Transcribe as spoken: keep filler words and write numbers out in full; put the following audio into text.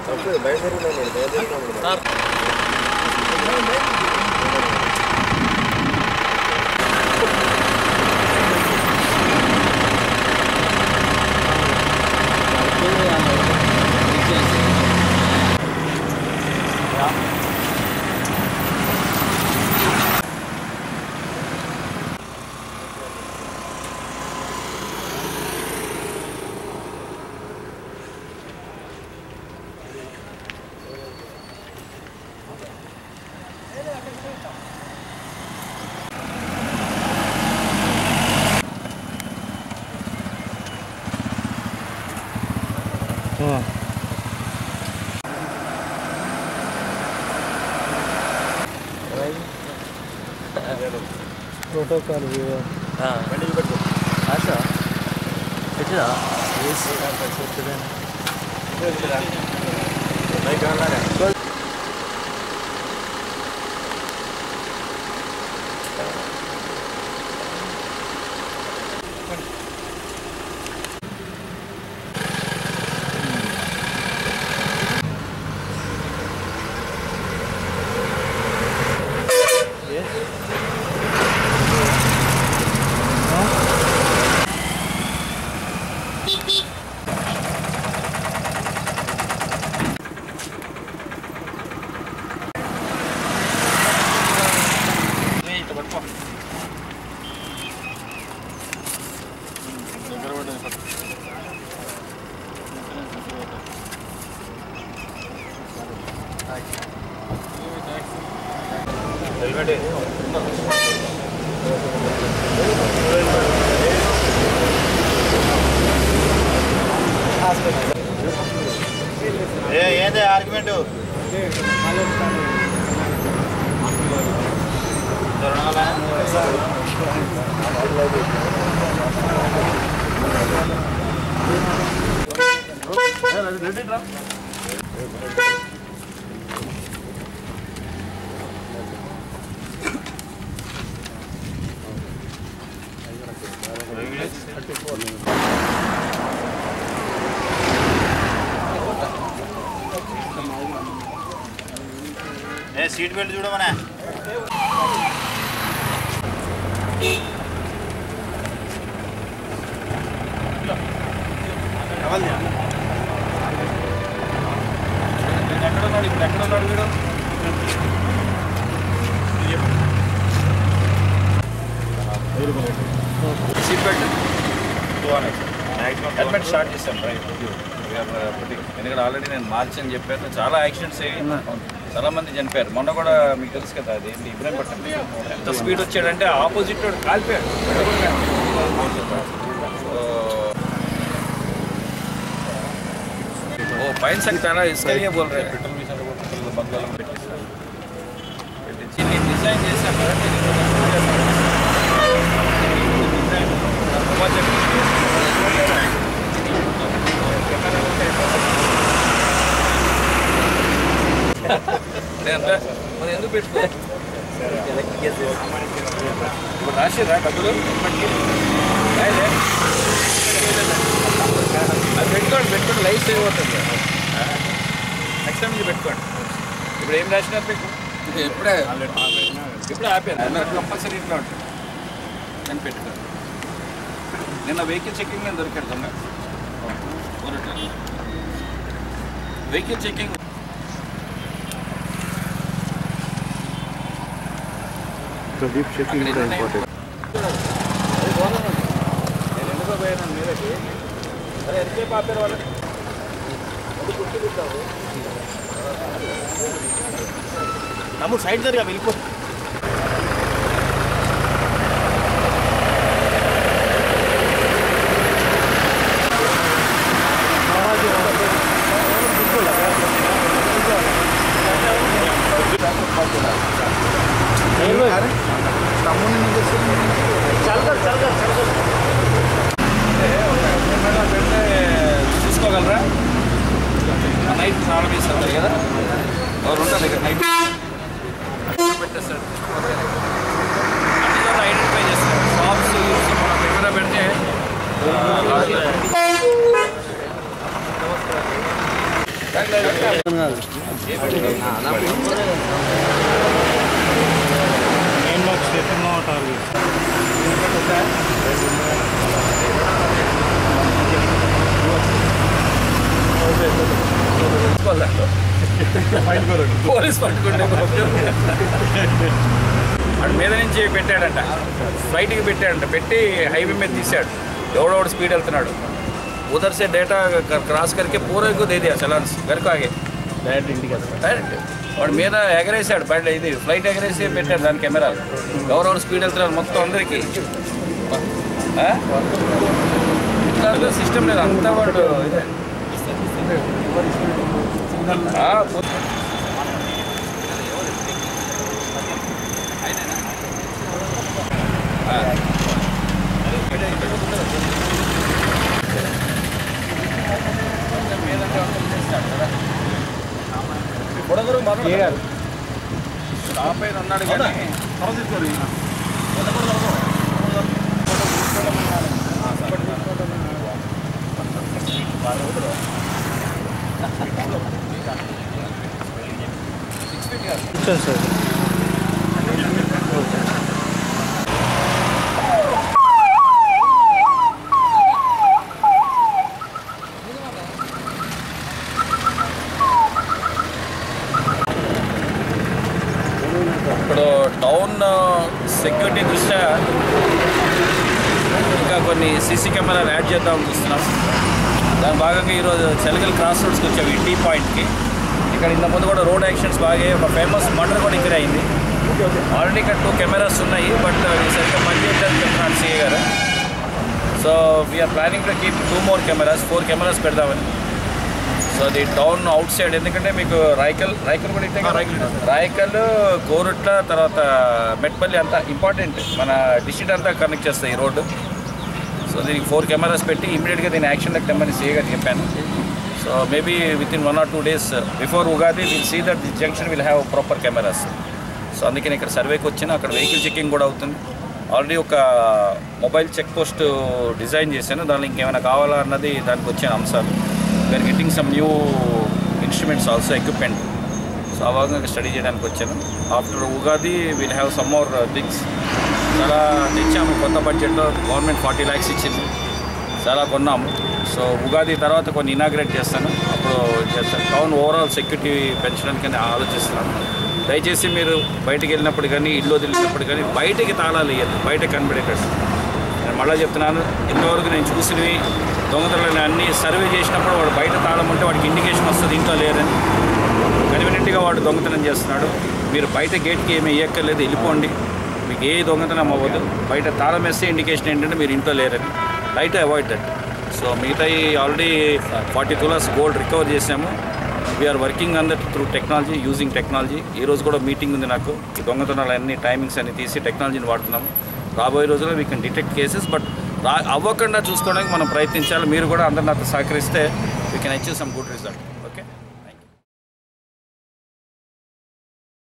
Protocol ఏంది argument seat belt చూడ మన కావాలి ఎక్కడ ఉన్నాడు ఇప్పుడు ఎక్కడ ఉన్నాడు వీడు సీట్ బెల్ట్ హెల్మెట్ స్టార్ట్ చేస్తాం రైట్ ఎందుకంటే ఆల్రెడీ నేను మార్చి అని చెప్పాను చాలా యాక్సిడెంట్స్ అయ్యి చాలా మంది చనిపోయారు మొన్న కూడా మీకు తెలుసు కదా అది ఏంటి ఇబ్రాహీంపట్నం ఎంత స్పీడ్ వచ్చాడంటే ఆపోజిట్ వాడు కాలిపోయాడు ఓ పైన సంగ చాలా ఇస్కలియా బోల్ రే పెట్రోల్ మిషన్ పెట్రోల్ బంగాళం పెట్టేసాను పెట్టించి నేను డిజైన్ చేశాను కదా మరి ఎందుకు పెట్టుకో ఇప్పుడు రాసిరా డబ్బులు అది పెట్టుకోండి పెట్టుకోండి లైఫ్ సేవ్ అవుతుంది నెక్స్ట్ టైం మీరు పెట్టుకోండి ఇప్పుడు ఏం రాసినారు మీకు ఎప్పుడే ఇప్పుడే ఆపాను కంపల్సరీ ఇంట్లో ఉంటుంది నేను పెట్టుకోండి నిన్న వెహికల్ చెకింగ్ నేను దొరికాడు దొంగ vehicle checking Deep checking is important. నేను ఎందుకో పోయాను మీదకి అరే ఎంతసేపు ఆపారు వాళ్ళు అది గుర్తుకుంటావు తమ్ముడు సైడ్ జరిగా వెళ్ళిపో చూసుకోగలరా నైట్ చాలా వేస్తారు కదా ఎవరు ఉంటారు ఇక్కడ నైట్ పెట్టేస్తారు ఐడెంటిఫై చేస్తారు షాప్స్ మన కెమెరా పెడితే పోలీస్ పట్టుకుంటే వాడు మీద నుంచి పెట్టాడంట, ఫ్లైట్కి పెట్టాడంట, పెట్టి హైవే మీద తీసాడు. ఎవడోడు స్పీడ్ వెళ్తున్నాడు, उधर से डेटा क्रॉस करके पूरे को दे दिया चलान घर को आगे డైరెక్ట్ ఇంటికి డైరెక్ట్. వాడు మీద ఎగరేసాడు, బండి ఇది ఫ్లైట్ ఎగరేసి పెట్టాడు దాని కెమెరా. ఎవరెవరు స్పీడ్ వెళ్తున్నారు మొత్తం అందరికీ సిస్టమ్ లేదు అంతా. వాడు బుడగరు మనం టాప్ అయిన ఉన్నాడు కానీ సార్ ఇప్పుడు టౌన్ సెక్యూరిటీ దృష్ట్యా ఇంకా కొన్ని సీసీ కెమెరాలు యాడ్ చేద్దామని చూస్తున్నాం. దాని భాగంగా ఈరోజు చెలగల్ క్రాస్ రోడ్స్కి వచ్చాము, ఈ టీ పాయింట్కి. ఇక్కడ ఇంతకుముందు కూడా రోడ్ యాక్షన్స్ బాగా ఒక ఫేమస్ మర్డర్ కూడా ఇక్కడ అయింది. ఆల్రెడీ ఇక్కడ టూ కెమెరాస్ ఉన్నాయి, బట్ అవి సరిగ్గా పనిచేయడానికి చెప్తున్నాను సీఏ గారు. So we're planning to keep two more cameras, four cameras పెడదామని. సో అది టౌన్ అవుట్ సైడ్, ఎందుకంటే మీకు రాయకల్ రాయకల్ కూడా ఇట్టే రాయకల్ కోరుట్ల తర్వాత మెట్పల్లి అంతా ఇంపార్టెంట్, మన డిస్ట్రిక్ట్ అంతా కనెక్ట్ చేస్తాయి ఈ రోడ్డు. సో దీనికి ఫోర్ కెమెరాస్ పెట్టి ఇమీడియట్గా దీన్ని యాక్షన్లోకి తెమ్మని సీఏ గారు చెప్పాను. So maybe within one or two days before Ugadi will see that this junction will have proper cameras. So అందుకని ఇక్కడ సర్వేకి వచ్చిన అక్కడ వెహికల్ చెకింగ్ కూడా అవుతుంది. ఆల్రెడీ ఒక మొబైల్ చెక్ పోస్ట్ డిజైన్ చేశాను, దానిలో ఇంకేమైనా కావాలా అన్నది దానికి వచ్చిన అంశాలు. We're getting some new instruments also, equipment. So ఆ భాగంగా స్టడీ చేయడానికి వచ్చాను. After Ugadi will have some more things. చాలా తెచ్చాము కొత్త బడ్జెట్లో, గవర్నమెంట్ ఫార్టీ ల్యాక్స్ ఇచ్చింది, చాలా కొన్నాము. సో ఉగాది తర్వాత కొన్ని ఇనాగ్రేట్ చేస్తాను, అప్పుడు చేస్తాను. టౌన్ ఓవరాల్ సెక్యూరిటీ పెంచడానికి ఆలోచిస్తున్నాను. దయచేసి మీరు బయటికి వెళ్ళినప్పుడు కానీ ఇల్లు వదిలినప్పుడు కానీ బయటికి తాళాలు ఇవ్వద్దు, బయట కనబడేటట్టు. నేను మళ్ళీ చెప్తున్నాను, ఇంతవరకు నేను చూసినవి దొంగతనాలు అన్నీ సర్వే చేసినప్పుడు వాడు బయట తాళం ఉంటే వాడికి ఇండికేషన్ వస్తుంది ఇంట్లో లేదని. కన్వీనియంట్గా వాడు దొంగతనం చేస్తున్నాడు. మీరు బయట గేట్కి ఏమీ వేయక్కర్లేదు, వెళ్ళిపోండి, మీకు ఏ దొంగతనం అవ్వదు. బయట తాళం వేస్తే ఇండికేషన్ ఏంటంటే మీరు ఇంట్లో లేరని. Light avoid that. సో మిగతా ఆల్రెడీ ఫార్టీ తులాస్ గోల్డ్ రికవర్ చేసాము. We're working on that through technology, using technology. ఈరోజు కూడా మీటింగ్ ఉంది నాకు. ఈ దొంగతనాలు అన్ని టైమింగ్స్ అన్ని తీసి టెక్నాలజీని వాడుతున్నాము. రాబోయే రోజుల్లో we can detect cases, but రా అవ్వకుండా చూసుకోవడానికి మనం ప్రయత్నించాలి. మీరు కూడా అందరు నాతో సహకరిస్తే we can achieve some good result.